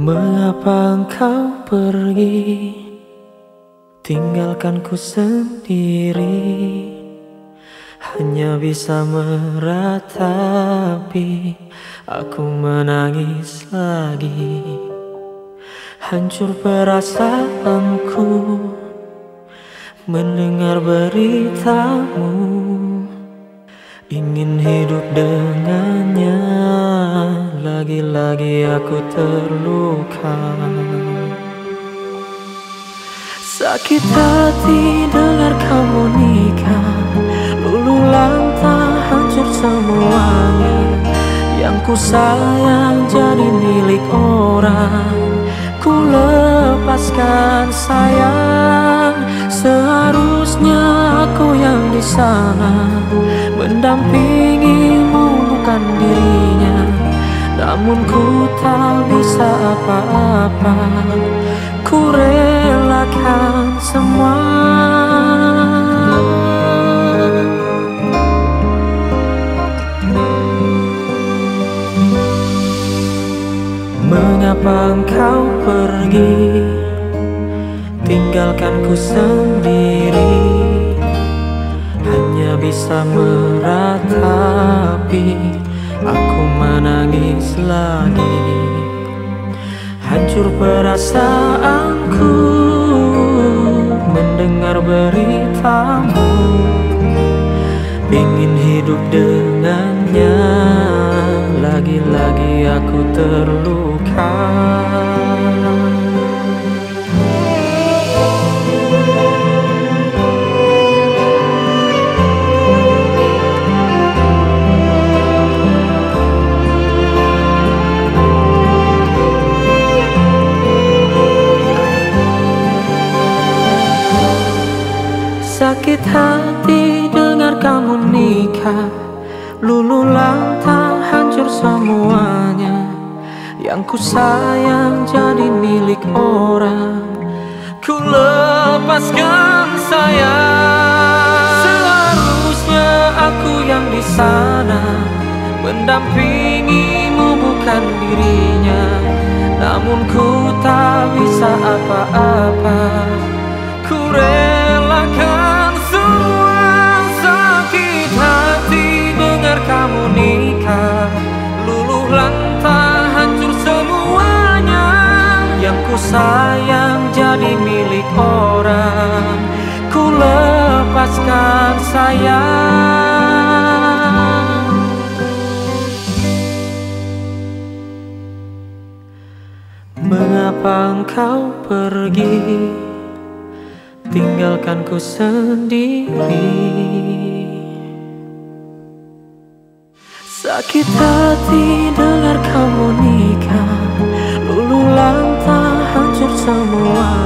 Mengapa engkau pergi, tinggalkanku sendiri? Hanya bisa meratapi, aku menangis lagi. Hancur perasaanku mendengar beritamu. Ingin hidup dengannya, lagi-lagi aku terluka. Sakit hati dengar kamu nikah, luluh lantak hancur semuanya. Yang ku sayang jadi milik orang, ku lepaskan sayang. Seharusnya aku yang di sana mendampingimu, bukan dirinya. Namun ku tak bisa apa-apa, ku relakan semua. Mengapa engkau pergi, tinggalkanku sendiri? Hanya bisa meratapi, aku menangis lagi. Hancur perasaanku mendengar beritamu. Ingin hidup dengannya, lagi-lagi aku terluka. Sakit hati dengar kamu nikah, luluh lantak hancur semuanya. Yang ku sayang jadi milik orang, ku lepaskan sayang. Seharusnya aku yang di sana mendampingimu, bukan dirinya. Namun ku tak bisa apa-apa, ku relakan semua. Sakit hati dengar kamu nikah, luluh lantak hancur semuanya. Yang ku sayang jadi milik orang, ku lepaskan sayang. Mengapa engkau pergi, tinggalkanku sendiri? Sakit hati dengar kamu nikah, luluh lantak hancur semua.